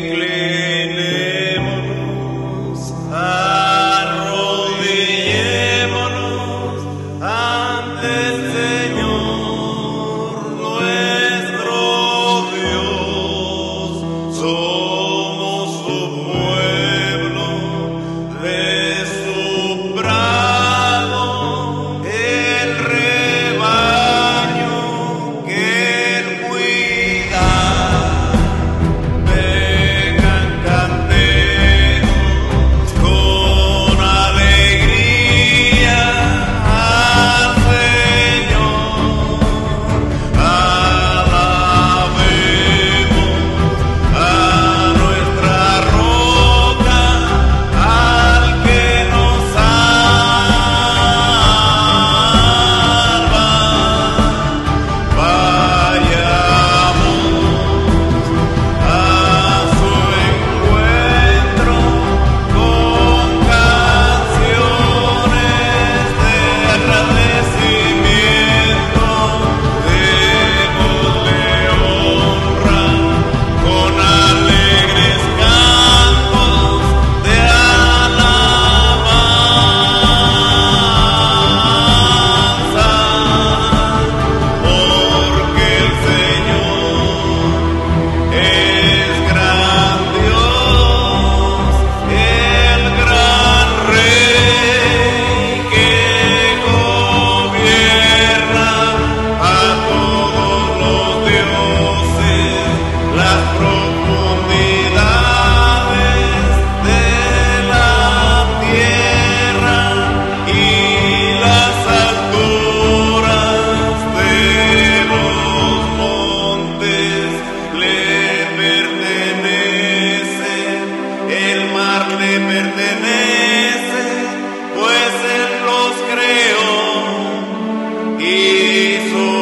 Inclinémonos, arrodillémonos ante el Señor nuestro Dios. Somos su pueblo, de su prado, el rebaño que él cuida. Vengan, cantemos con alegría al Señor. Alabemos a nuestra roca, al que nos salva. Vayamos a su encuentro con canciones de agradecimiento. Démosle honra con alegres cantos de alabanza, porque el Señor es gran Dios, el gran Rey que gobierna a todos los dioses, las profundidades de la tierra y las alturas de los montes le pertenecen, el mar le pertenece, pues él los creó y hizo